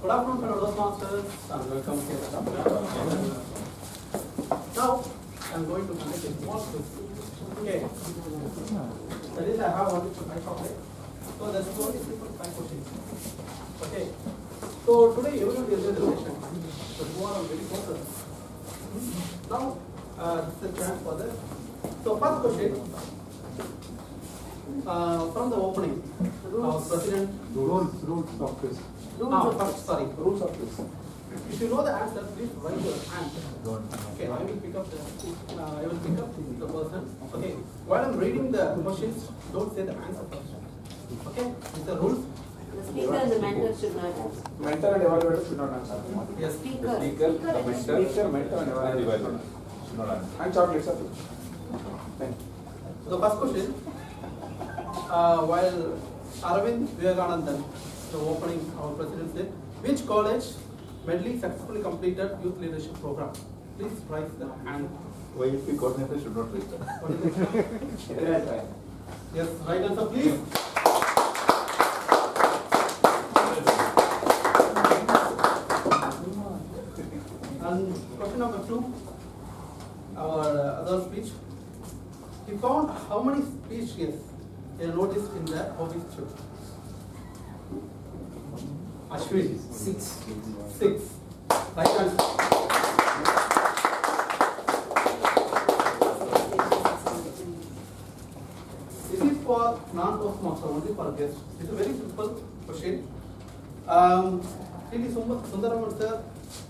Good afternoon, fellow Toastmasters, and welcome here. Now, I am going to conduct a small quiz. Okay. That is, I have only 5 topics. So that's only 5 questions. Okay. So today everyone will do the session. So tomorrow I'm very focused. Now, this is a chance for that. So first question. From the opening, President. Rules of quiz. Rules of quiz. If you know the answer, please raise your hand. Okay, I will pick up the person. Okay, while I'm reading the questions, don't say the answer first. Okay, these are rules. The speaker and the mentor should not answer. Mentor and evaluator should not answer. Yes. Speaker, Mentor, and evaluator should not answer. And chocolates are good. Thank you. So the first question, while Aravind Vivekanandan, the opening our president said, which college Medley successfully completed youth leadership program? Please raise the hand. YFP coordinator should not raise that. What is it? Yes, right answer, please. And question number 2, our other speech. He found how many species he noticed in the hobby chip? Ashwin. 6. Right answer. This is for non-Toastmaster, only for guests. It's a very simple question. Really Sundaraman sir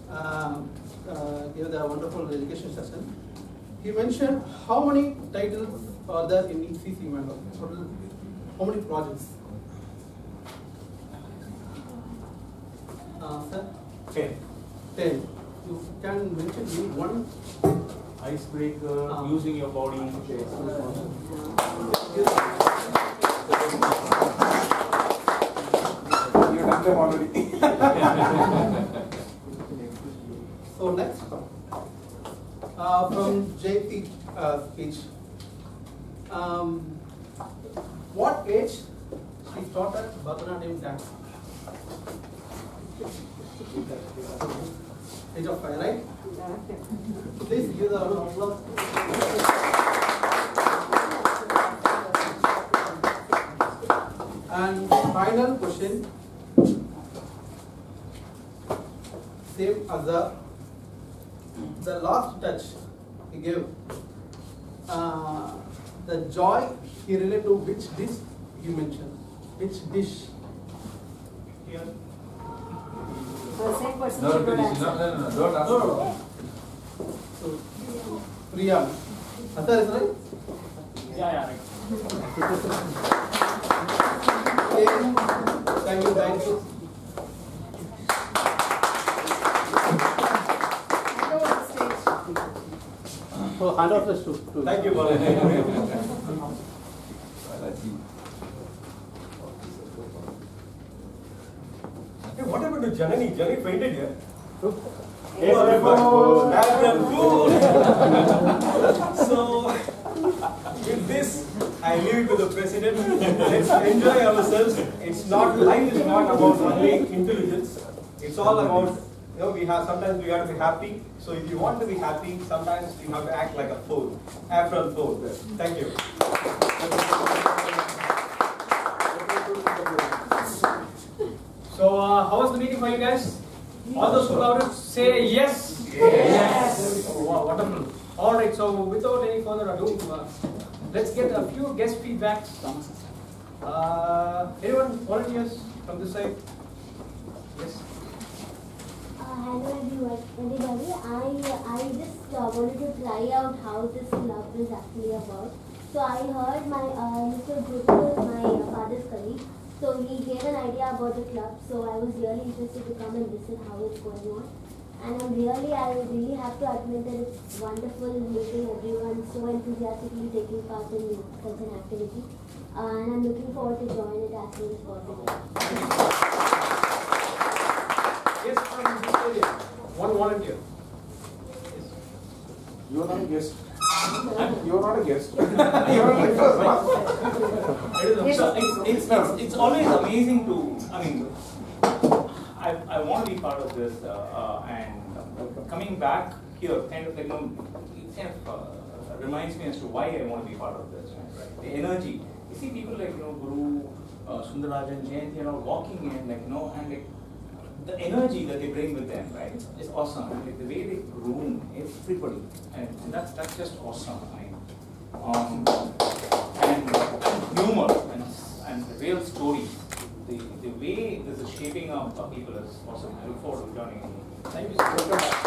gave the wonderful education session. He mentioned how many titles are there in ECC manual. How many projects? Sir? 10. You can mention me one. Icebreaker, using your body. You done them already. So next, from JP speech. What age she started Bharatanatyam dance? Age of 5, right? Please give the applause. And final question, same as the last touch he gave. The joy he related to which dish he mentioned? Which dish? Here. the same person No, should not no, answer. don't ask. No. So, Priya. Answer is right? Yeah, right. Thank you. Go on stage. So, hand out this to. Thank you, Hey, what happened to Janani? Janani fainted here. So, with this, I leave it to the president. Let's enjoy ourselves. It's not, life is not about only intelligence. It's all about, sometimes we have to be happy. So if you want to be happy, sometimes you have to act like a fool. April fool. Thank you. So, how was the meeting for you guys? All those who loved it, say yes. Yes. Oh, wow, wonderful. All right. So, without any further ado, let's get a few guest feedbacks. Anyone volunteers from this side? Yes. Hello everybody. I just wanted to try out how this club is actually about. So I heard my Mr. Gupta, my father's colleague. So he gave an idea about the club. So I was really interested to come and visit how it's going on. And I really have to admit that it's wonderful meeting everyone so enthusiastically taking part in such an activity. And I'm looking forward to join it as soon as possible. Yes, from this area. One volunteer. Yes. You are not a guest. You are not a guest. You are like first. It's always amazing to, I want to be part of this, and coming back here, kind of like, it kind of reminds me as to why I want to be part of this. Right? The energy. You see people like Guru, Sundarajan, Jayanti, walking in, and like the energy that they bring with them, right? It's awesome. And like the way they groom everybody, and that's just awesome. And humor and the real stories. The way this is shaping up people is awesome. I look forward to joining you. Thank you, sir.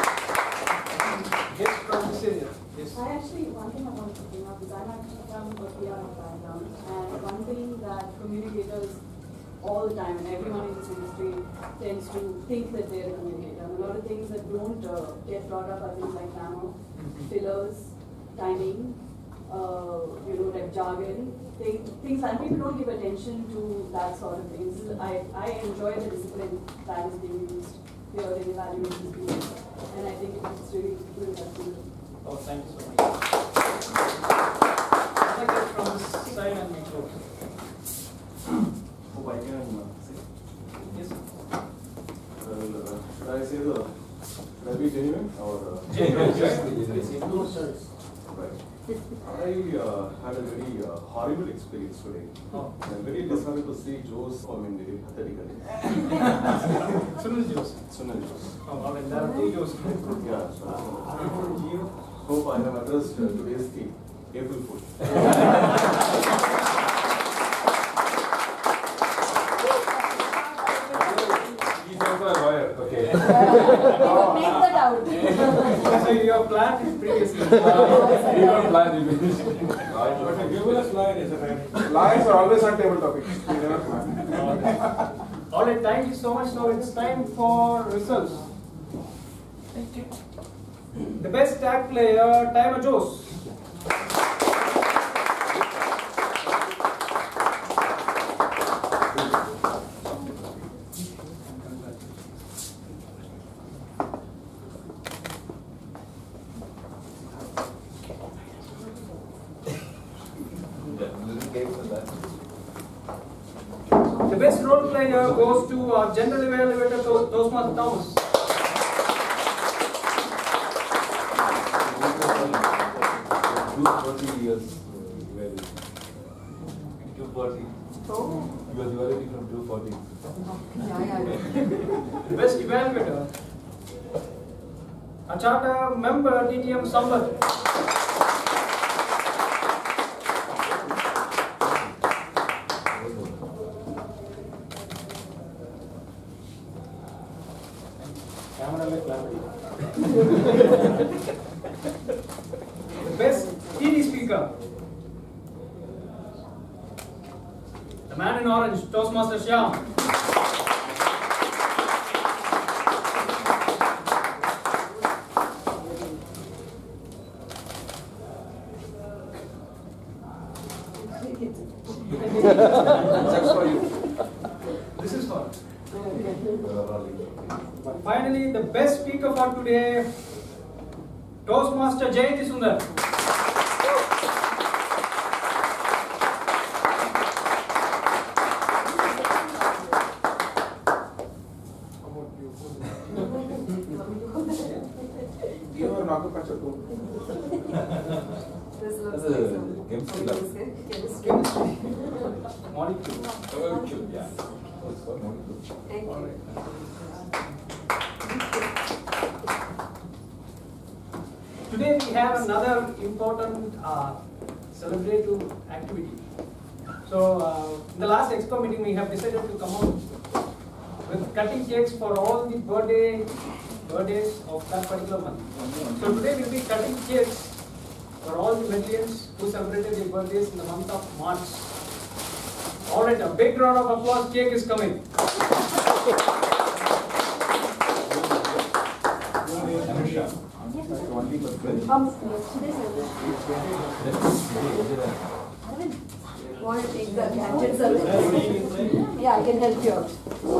Yes, from this area. Yes. I actually, one thing I wanted to bring up is I'm actually from a PR background, and one thing that communicators all the time, and everyone in this industry tends to think that they're a communicator. And a lot of things that don't get brought up are things like grammar, fillers, timing, like jargon, things, and people don't give attention to that sort of things. I enjoy the discipline that is being used here in evaluations being used, and I think it's really helpful. Oh, thank you so much. I'd like to get from this side and make sure. Hope I can say. Yes. Should I say should I be genuine or? No, sir. Right. I had a very horrible experience today. Oh. I'm very disheartened to see Joe's very pathetically. Sunil Jose. Sunil Jose. Oh, all right. There are two Jose. Yeah. So, hope I have addressed today's theme, April Fool. He's also a lawyer. Okay. Make that out. So your plan is previously. We don't plan it. But a humorous lawyer is a man. Liars are always on table topics. We never plan. All right, thank you so much. Now it's time for results. The best tag player, Timer Jose. The best role player goes to our general evaluator, Toastmaster Thomas. 240 years. 240. Oh. You are evaluating from 240. Yeah. The best evaluator, a charter member, TTM Sambat. The best TD speaker, the man in orange, Toastmaster Shyam. That's for you. This is for. Finally, the best speaker for today, Toastmaster Jayanti Sundar. You are an acupuncture too. This looks That's a like some chemistry lab. chemistry. Molecule. Molecule, yeah. It's called molecule. Thank you. Today we have another important celebratory activity. So in the last expo meeting we have decided to come out with cutting cakes for all the birthdays of that particular month. So today we'll be cutting cakes for all the Medlians who celebrated their birthdays in the month of March. Alright, a big round of applause, cake is coming. Today's want to take the gadgets away? Yeah, I can help you out.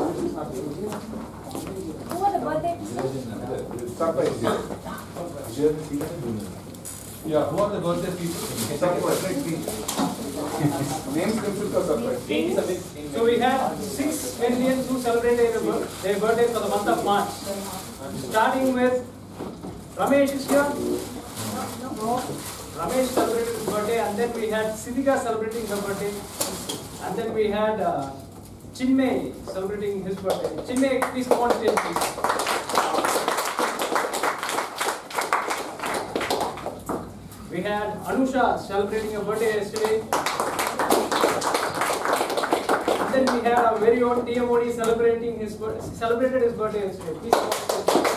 Who are the birthday? Surprise. Yeah, who are the birthday people? Names themselves are surprised. So we have 6 Indians who celebrated their birthday for the month of March. Starting with Ramesh is here. No. Ramesh celebrated his birthday, and then we had Siddhika celebrating her birthday, and then we had Chinmay celebrating his birthday. Chinmay, please come on stage, please. We had Anusha celebrating her birthday yesterday. And then we had our very own TMOD celebrated his birthday yesterday. Please come on stage.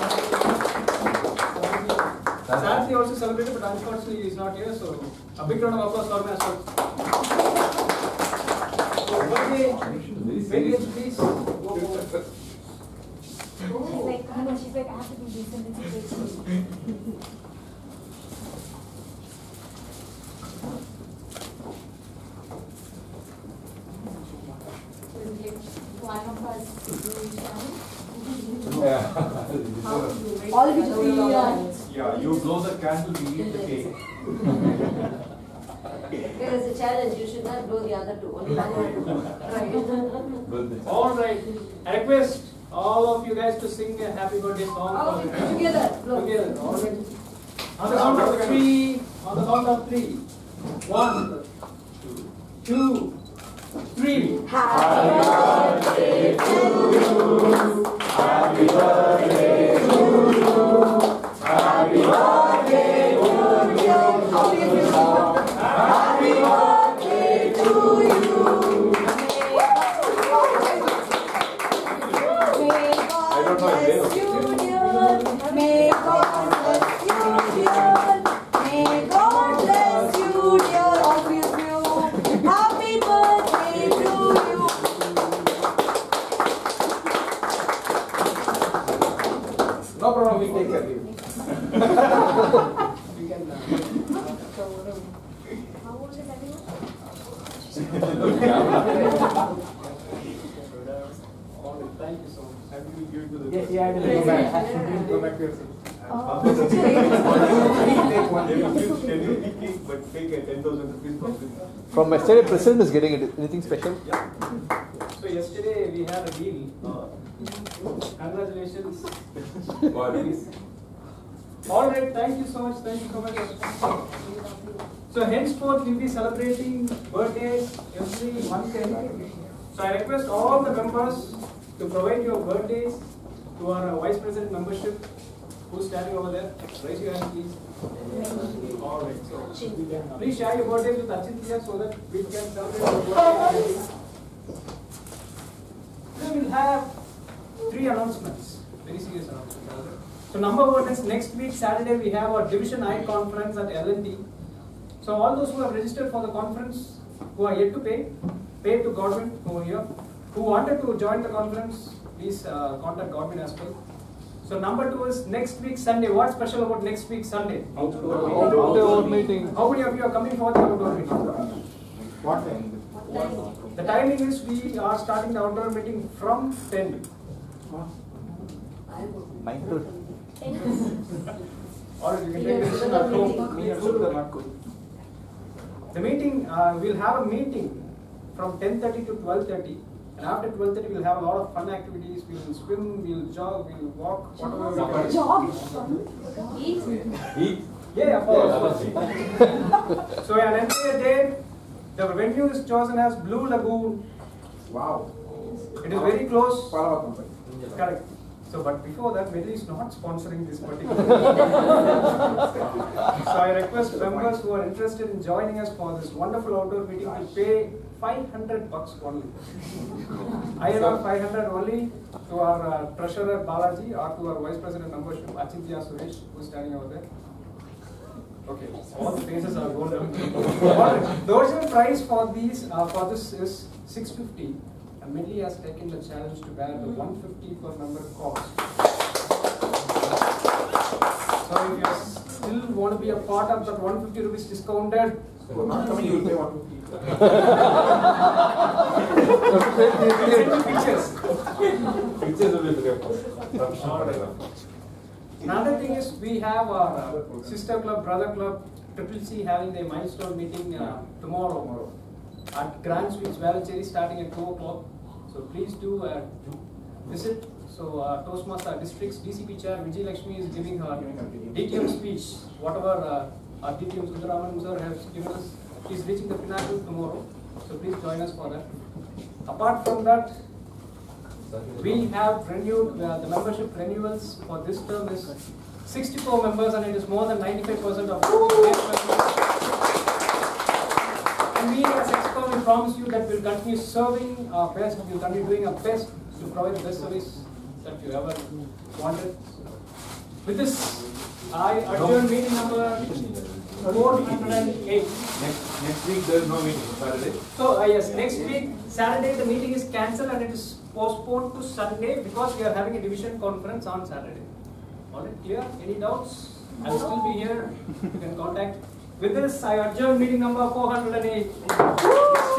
Santhi also celebrated, but unfortunately he is not here, so a big round of applause for him as well. So, birthday, Vegas, please. She's like, I have to be decent. One of us all of you just be Yeah, you blow the candle, we eat the cake. There is a challenge, you should not blow the other two, only one or two. All right. I request all of you guys to sing a happy birthday song. All of you together. Blow. Together. All right. On the count of 3. On the count of 3. 1, 2, 3. Happy birthday to you. Happy birthday to you. Happy birthday to you. Happy birthday to you. May God bless you, dear. May God bless you, dear. May God bless you, dear. All of you. Happy birthday to you. No problem, we take care of you. You can. How old is everyone? All right. Thank you so much. I will give it to the. Yeah, I will go back. Go back to your seat. But take a 10,000 rupees profit. From yesterday, President is getting it. Anything special? Yeah. So yesterday we had a deal. Congratulations. All right, thank you so much. Thank you so much. So henceforth we'll be celebrating birthdays every month. So I request all the members to provide your birthdays to our Vice President membership. Who's standing over there? Raise your hand, please. All right. So please share your birthdays with Achintya so that we can celebrate your birthday. We will have 3 announcements. Very serious announcements. So number 1 is next week Saturday we have our Division I conference at L&T. So all those who have registered for the conference, who are yet to pay to Godwin over here. Who wanted to join the conference, please contact Godwin as well. So number 2 is next week Sunday. What's special about next week Sunday? Outdoor meeting. How many of you are coming for the outdoor meeting? What time? The timing is we are starting the outdoor meeting from 10. 9 to Or you can take the decision at home. Me and Sudha are not good. The meeting, we'll have a meeting from 10:30 to 12:30. And after 12:30 we'll have a lot of fun activities. We will swim, we will jog, we will walk, whatever we can. Jog. Eat. Yeah, of course. So an entire day, the venue is chosen as Blue Lagoon. Wow. It is very close. Palava company. Correct. So, but before that, Medley is not sponsoring this particular. So I request members who are interested in joining us for this wonderful outdoor meeting to pay $500 only. INR 500 only to our treasurer Balaji or to our vice president membership Achintya Suresh, who is standing over there. Okay, all the faces are golden. The original price for these for this is $650, and Medley has taken the challenge to bear the $150 per member cost. So if you still want to be a part of that 150 rupees discounted, So not coming, you will pay 150. pictures. Pictures will be there. Another thing is we have our sister club, brother club Triple C having their milestone meeting tomorrow at Grand Suites Velachery starting at 2 o'clock. So please do visit. So Toastmaster District's DCP Chair Vijay Lakshmi is giving her DTM speech. Whatever our DTM Sundaraman sir has given us, she's reaching the pinnacle tomorrow. So please join us for that. Apart from that, we have renewed the membership renewals for this term is 64 members, and it is more than 95% of members. And we as EXCOM, we promise you that we'll continue serving our best, we'll continue doing our best to provide the best service that you ever wanted. With this, I adjourn meeting number 408. Next week there is no meeting, Saturday. So yes, next week, Saturday, the meeting is cancelled and it is postponed to Sunday because we are having a division conference on Saturday. Alright, clear? Any doubts? I'll still be here. You can contact. With this, I adjourn meeting number 408.